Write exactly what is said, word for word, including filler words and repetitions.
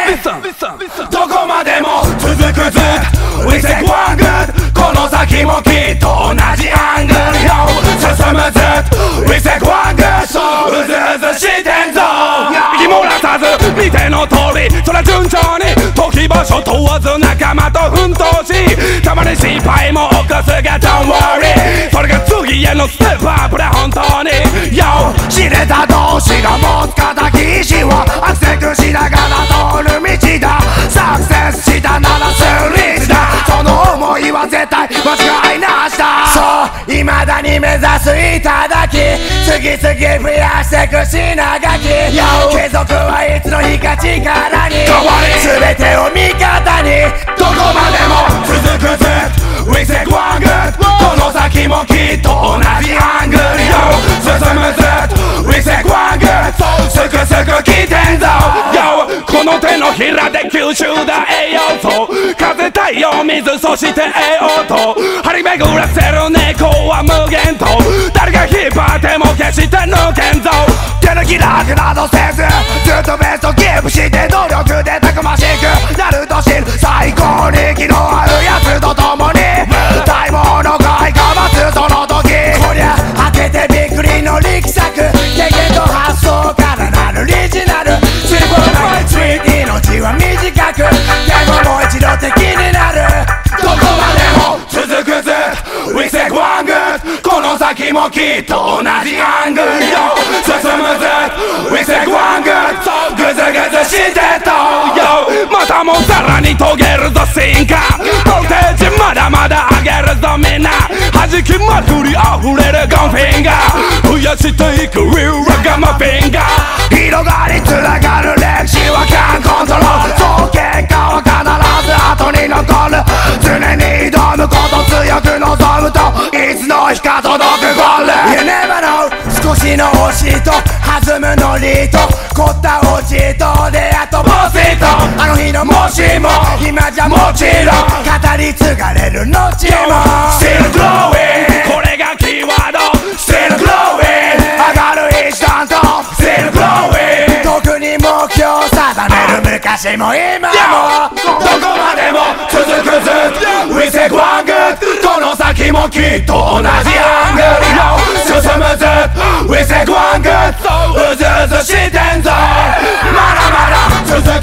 どこまでも続くず We say one good この先もきっと同じアングル Yo 進むず We say one good うずうずしてんぞ息漏らさず見ての通りそら順調に時場所問わず仲間と奮闘したまに失敗も起こすが Don't worry それが次へのステップアップで本当に Yo 知れた同士が持つ敵意志はアクセクしながら通る道だサクセスしたならスリーチだその思いは絶対間違いなしだそう未だに目指す頂き次々増やしてく品書き継続はいつの日か力に全てを味方にどこまでも続くず We say one good この先もきっと同じアングル Yo 進むず We say one good すくすく来てんぞ Yo この手のひらで吸収だ栄養素風太陽水そして栄養と張り巡らせる猫は無限と誰が引っ張っても決して抜けんぞ手抜き楽などせずずっとベストキープして努力でたくましくなると知る最高に気の合うやつと共に大物がいかますその時こりゃ開けてびっくりの力作経験と発想からなるリジナルシルバーマイツイート命は短くでももう一度敵になるどこまでも続くず We say one good この先もきっと同じアングルよ進むず We say one good グズグズしてと Yo またもさらに遂げるぞ進化ボルテージまだまだ上げるぞみんな弾きまくり溢れるゴンフィンガー増やしていく Real ラガマフィンガー広がりつながる歴史はキャンコントロールそう結果は必ず後に残る常に挑むこと強く望むといつの日か届くゴール You never know 少しの押しと弾むノリと凝った落ちと出会とボスとあの日のもしも今じゃもちろん語り継がれる後も Still glowing これがキーワード Still glowing 上がる一段と Still glowing 特に目標定める昔も今もどこまでも続くず We say one good この先もきっと同じアングルよ進むず We say one good うずうずしてんぞまだまだ続く